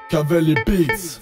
Cavelli Beats.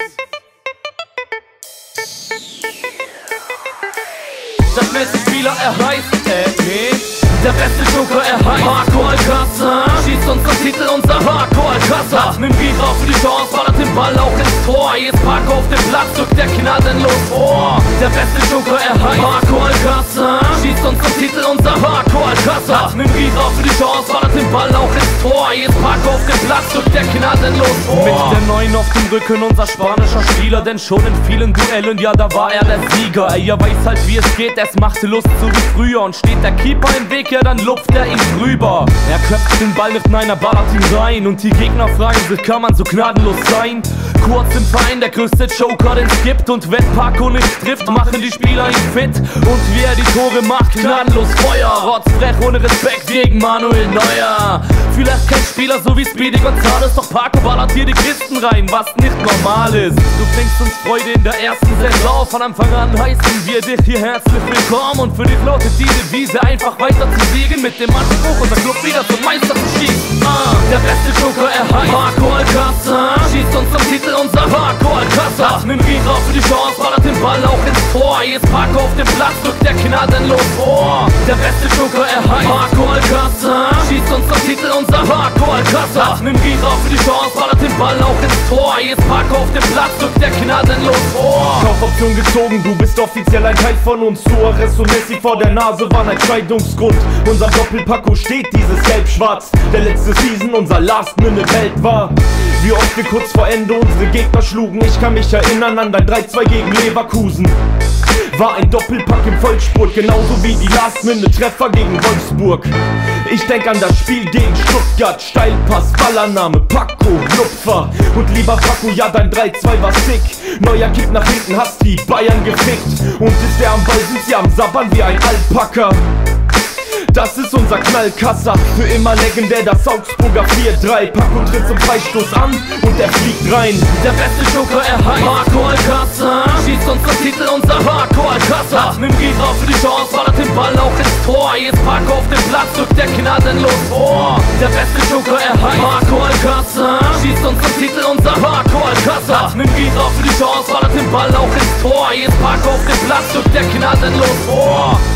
Das beste Spieler, er heißt, nee. Der beste Joker, er heißt Marco Alcázar. Schießt uns das Titel, unser Marco Alcázar. Nimmt Gier auf für die Chance, ballert den Ball auch ins Tor. Jetzt Paco auf dem Platz, drückt der gnadenlos vor. Der beste Joker, er heißt Marco Alcázar. Schießt uns das Titel, unser Marco Alcázar. Nimmt Gier auf für die Chance, ballert den Ball auch ins Tor. Jetzt Paco auf dem Platz, drückt der gnadenlos vor. Mit der 9 auf dem Rücken unser spanischer Spieler, denn schon in vielen Duellen, ja, da war er der Sieger. Er weiß halt, wie es geht, es macht Lust, so wie früher. Und steht der Keeper im Weg, ja, dann lupft er ihn drüber. Er köpft den Ball mit einer, ballert ihn rein. Und die Gegner fragen sich, kann man so gnadenlos sein? Kurz im Verein, der größte Joker, den es gibt. Und wenn Paco nicht trifft, machen die Spieler ihn fit. Und wie er die Tore macht, gnadenlos Feuer. Rotzfrech ohne Respekt gegen Manuel Neuer. Vielleicht kein Spieler so wie Speedy González, doch Paco ballert hier die Kisten rein, was nicht normal ist. Du bringst uns Freude in der ersten Saison. Von Anfang an heißen wir dich hier herzlich willkommen. Und für dich lautet die Devise, einfach weiter zu siegen, mit dem Anspruch, unser Club wieder zum Meister zu schießen. Der beste Joker, er heißt Marco Alcázar. Schießt uns zum Titel, unser Marco Alcázar. Nimmt Gier auf für die Chance, ballert den Ball auch ins Tor. Jetzt Paco auf dem Platz, drückt der gnadenlos vor. Der beste Joker, er heißt Marco Alcázar. Schießt uns zum Titel, unser Marco Alcázar. Nimmt Gier auf für die Chance, ballert den Ball auch ins Tor. Jetzt Paco auf dem Platz, drückt der gnadenlos vor. Kaufoption gezogen, du bist offiziell ein Teil von uns. Suarez und Messi vor der Nase waren ein Scheidungsgrund. Unser Doppelpaco steht dieses Gelb-Schwarz, der letzte Season unser Last-Minute-Held war. Wie oft wir kurz vor Ende unsere Gegner schlugen. Ich kann mich erinnern an dein 3-2 gegen Leverkusen. War ein Doppelpack im Vollspurt, genauso wie die Last-Minute-Treffer gegen Wolfsburg. Ich denk an das Spiel gegen Stuttgart, Steilpass, Ballannahme, Paco, Lupfer. Und lieber Paco, ja dein 3-2 war sick. Neuer Kick nach hinten, hast die Bayern gefickt. Und ist der am Ball, sind sie am Sabbern wie ein Alpaka. Das ist unser Knallkasser, für immer legendär, das Augsburger 4-3. Paco tritt zum Freistoß an und er fliegt rein. Der beste Joker, er heißt Marco Alcázar. Schießt uns das Titel, unser Marco Alcázar. Nimmt Gier auf für die Chance, ballert den Ball auch ins Tor. Jetzt Paco auf dem Platz, drückt der gnadenlos vor. Der beste Joker, er heißt Marco Alcázar. Schießt uns das Titel, unser Marco Alcázar. Nimmt Gier auf für die Chance, ballert den Ball auch ins Tor. Jetzt Paco auf dem Platz, drückt der gnadenlos vor.